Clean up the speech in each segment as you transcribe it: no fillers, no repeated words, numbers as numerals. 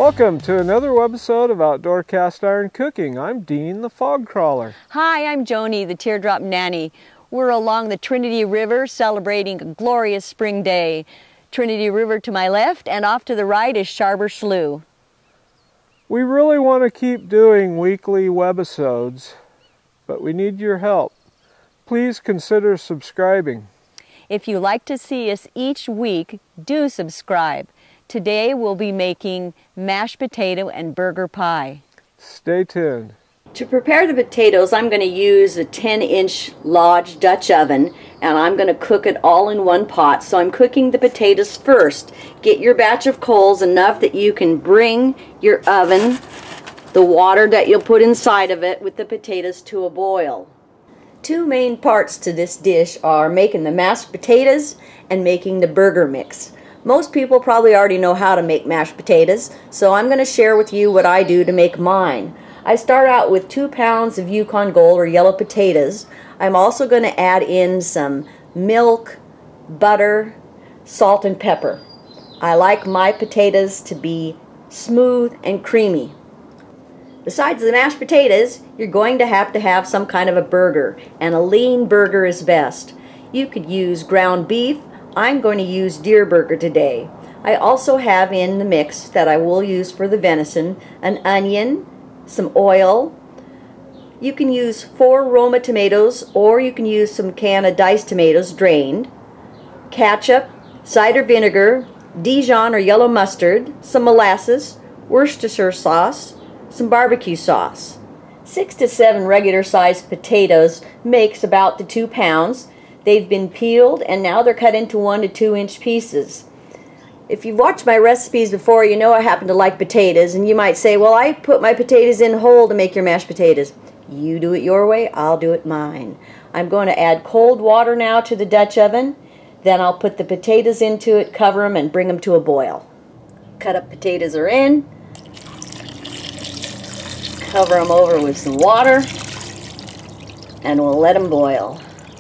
Welcome to another episode of Outdoor Cast Iron Cooking. I'm Dean, the Fog Crawler. Hi, I'm Joni, the Teardrop Nanny. We're along the Trinity River celebrating a glorious spring day. Trinity River to my left, and off to the right is Sharber Slough. We really want to keep doing weekly webisodes, but we need your help. Please consider subscribing. If you like to see us each week, do subscribe. Today we'll be making mashed potato and burger pie. Stay tuned. To prepare the potatoes, I'm going to use a 10-inch Lodge Dutch oven, and I'm going to cook it all in one pot. So I'm cooking the potatoes first. Get your batch of coals enough that you can bring your oven, the water that you'll put inside of it, with the potatoes to a boil. Two main parts to this dish are making the mashed potatoes and making the burger mix. Most people probably already know how to make mashed potatoes, so I'm going to share with you what I do to make mine. I start out with 2 pounds of Yukon Gold or yellow potatoes. I'm also going to add in some milk, butter, salt, and pepper. I like my potatoes to be smooth and creamy. Besides the mashed potatoes, you're going to have some kind of a burger, and a lean burger is best. You could use ground beef. I'm going to use deer burger today. I also have in the mix that I will use for the venison an onion, some oil. You can use 4 Roma tomatoes, or you can use some can of diced tomatoes drained, ketchup, cider vinegar, Dijon or yellow mustard, some molasses, Worcestershire sauce, some barbecue sauce. 6 to 7 regular sized potatoes makes about the 2 pounds. They've been peeled and now they're cut into 1 to 2 inch pieces. If you've watched my recipes before, you know I happen to like potatoes, and you might say, well, I put my potatoes in whole to make your mashed potatoes. You do it your way, I'll do it mine. I'm going to add cold water now to the Dutch oven. Then I'll put the potatoes into it, cover them, and bring them to a boil. Cut up potatoes are in. Cover them over with some water, and we'll let them boil.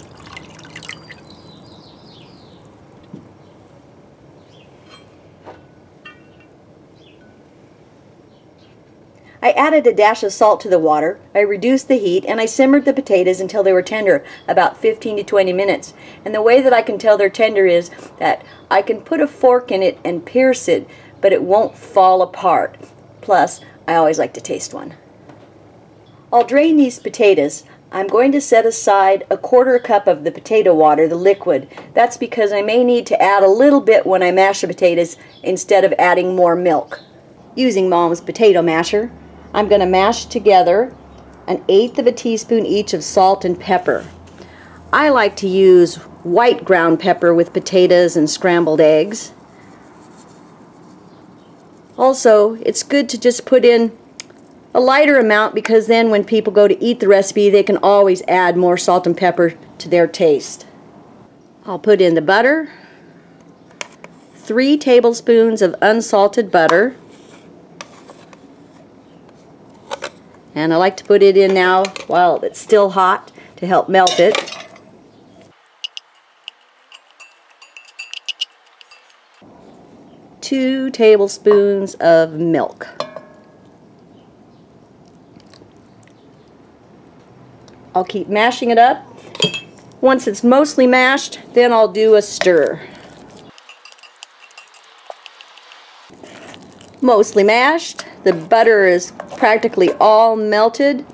I added a dash of salt to the water, I reduced the heat, and I simmered the potatoes until they were tender, about 15 to 20 minutes. And the way that I can tell they're tender is that I can put a fork in it and pierce it, but it won't fall apart. Plus, I always like to taste one. I'll drain these potatoes. I'm going to set aside a 1/4 cup of the potato water, the liquid. That's because I may need to add a little bit when I mash the potatoes instead of adding more milk. Using Mom's potato masher, I'm going to mash together 1/8 teaspoon each of salt and pepper. I like to use white ground pepper with potatoes and scrambled eggs. Also, it's good to just put in a lighter amount, because then when people go to eat the recipe, they can always add more salt and pepper to their taste. I'll put in the butter, 3 tablespoons of unsalted butter. And I like to put it in now while it's still hot to help melt it. Two tablespoons of milk. I'll keep mashing it up. Once it's mostly mashed, then I'll do a stir. Mostly mashed. The butter is practically all melted.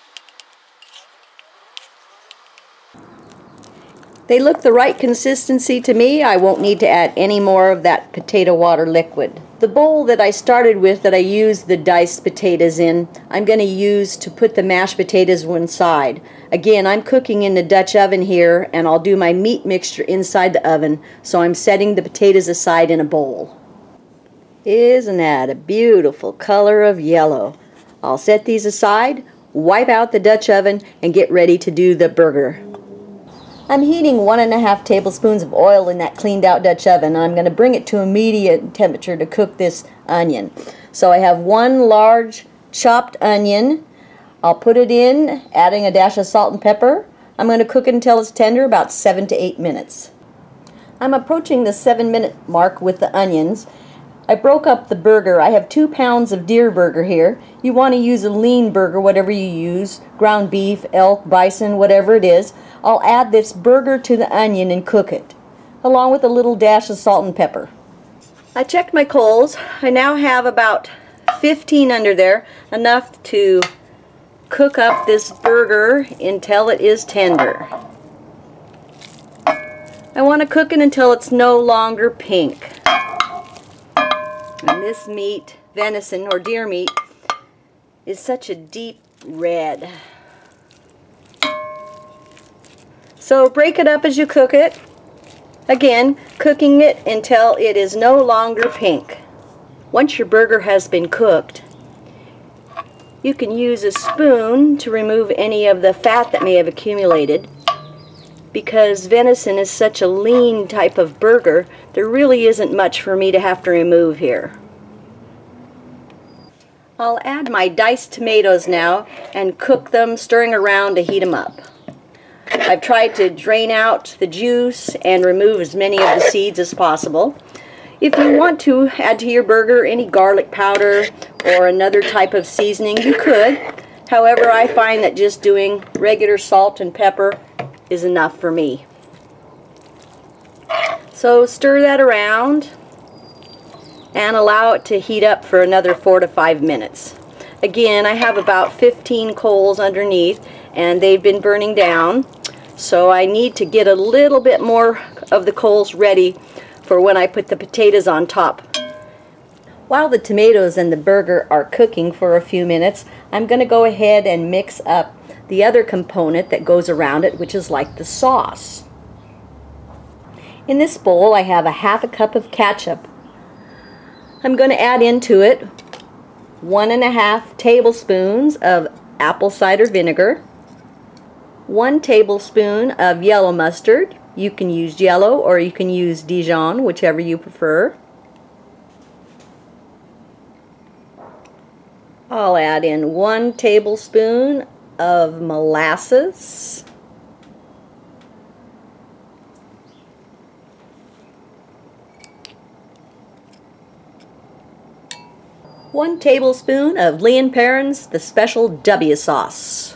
They look the right consistency to me. I won't need to add any more of that potato water liquid. The bowl that I started with, that I used the diced potatoes in, I'm going to use to put the mashed potatoes inside. Again, I'm cooking in the Dutch oven here, and I'll do my meat mixture inside the oven, so I'm setting the potatoes aside in a bowl. Isn't that a beautiful color of yellow? I'll set these aside, wipe out the Dutch oven, and get ready to do the burger. I'm heating 1½ tablespoons of oil in that cleaned out Dutch oven. I'm going to bring it to a medium temperature to cook this onion. So I have 1 large chopped onion. I'll put it in, adding a dash of salt and pepper. I'm going to cook it until it's tender, about 7 to 8 minutes. I'm approaching the 7-minute mark with the onions. I broke up the burger. I have 2 pounds of deer burger here. You want to use a lean burger, whatever you use, ground beef, elk, bison, whatever it is. I'll add this burger to the onion and cook it, along with a little dash of salt and pepper. I checked my coals. I now have about 15 under there, enough to cook up this burger until it is tender. I want to cook it until it's no longer pink. And this meat, venison or deer meat, is such a deep red. So break it up as you cook it. Again, cooking it until it is no longer pink. Once your burger has been cooked, you can use a spoon to remove any of the fat that may have accumulated. Because venison is such a lean type of burger, there really isn't much for me to have to remove here. I'll add my diced tomatoes now and cook them, stirring around to heat them up. I've tried to drain out the juice and remove as many of the seeds as possible. If you want to add to your burger any garlic powder or another type of seasoning, you could. However, I find that just doing regular salt and pepper is enough for me. So stir that around and allow it to heat up for another 4 to 5 minutes. Again, I have about 15 coals underneath and they've been burning down, so I need to get a little bit more of the coals ready for when I put the potatoes on top. While the tomatoes and the burger are cooking for a few minutes, I'm going to go ahead and mix up the other component that goes around it, which is like the sauce. In this bowl I have a ½ cup of ketchup. I'm going to add into it 1½ tablespoons of apple cider vinegar, 1 tablespoon of yellow mustard. You can use yellow or you can use Dijon, whichever you prefer. I'll add in 1 tablespoon of molasses, one tablespoon of Lea & Perrins, the special W sauce,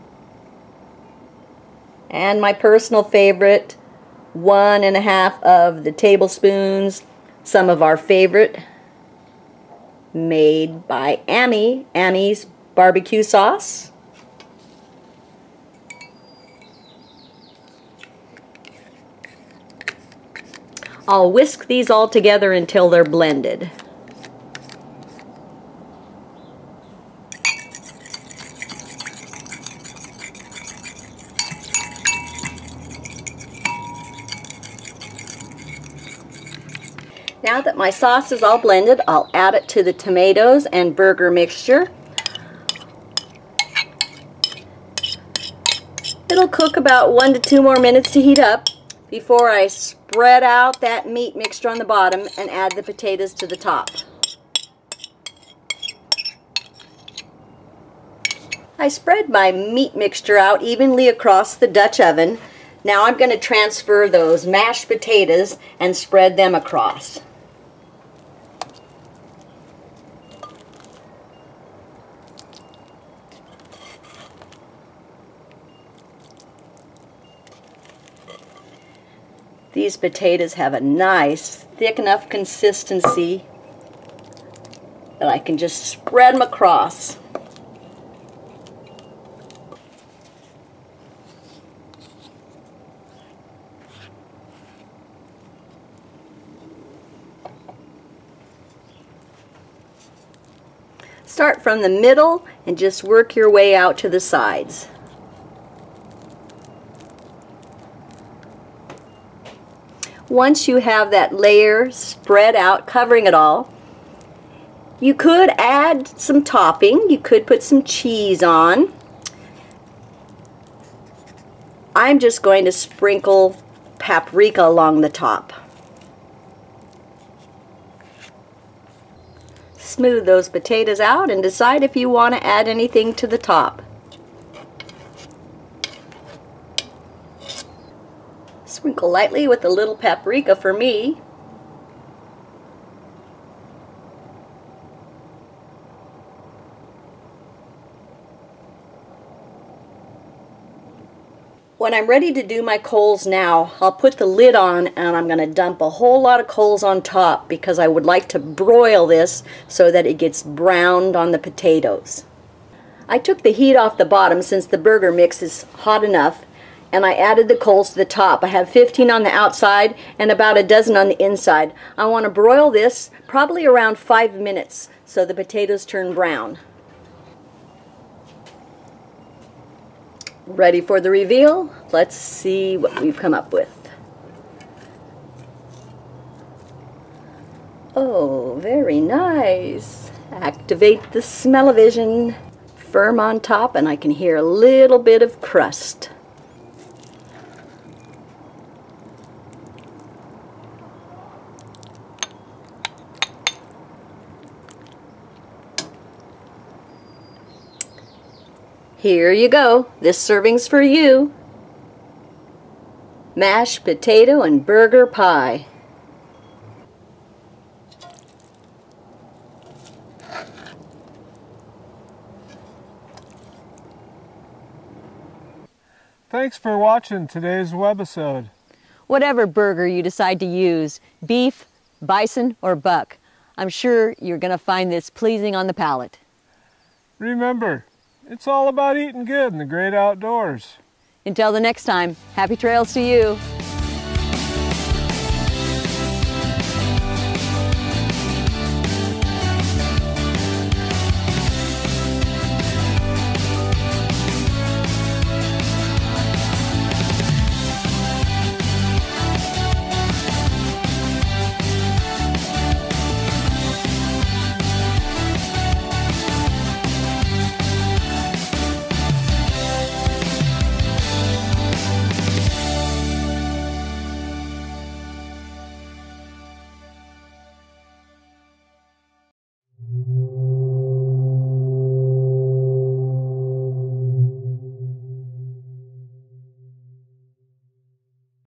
and my personal favorite, 1½ of the tablespoons, some of our favorite, made by Amy's barbecue sauce. I'll whisk these all together until they're blended. Now that my sauce is all blended, I'll add it to the tomatoes and burger mixture. It'll cook about 1 to 2 more minutes to heat up before I spread out that meat mixture on the bottom and add the potatoes to the top. I spread my meat mixture out evenly across the Dutch oven. Now I'm going to transfer those mashed potatoes and spread them across. These potatoes have a nice, thick enough consistency that I can just spread them across. Start from the middle and just work your way out to the sides. Once you have that layer spread out, covering it all, you could add some topping. You could put some cheese on. I'm just going to sprinkle paprika along the top. Smooth those potatoes out and decide if you want to add anything to the top. Sprinkle lightly with a little paprika for me. When I'm ready to do my coals now, I'll put the lid on and I'm going to dump a whole lot of coals on top because I would like to broil this so that it gets browned on the potatoes. I took the heat off the bottom since the burger mix is hot enough, and I added the coals to the top. I have 15 on the outside and about a dozen on the inside. I want to broil this probably around 5 minutes so the potatoes turn brown. Ready for the reveal? Let's see what we've come up with. Oh, very nice. Activate the smell-o-vision. Firm on top, and I can hear a little bit of crust. Here you go. This serving's for you. Mashed potato and burger pie. Thanks for watching today's webisode. Whatever burger you decide to use, beef, bison, or buck, I'm sure you're going to find this pleasing on the palate. Remember, it's all about eating good in the great outdoors. Until the next time, happy trails to you.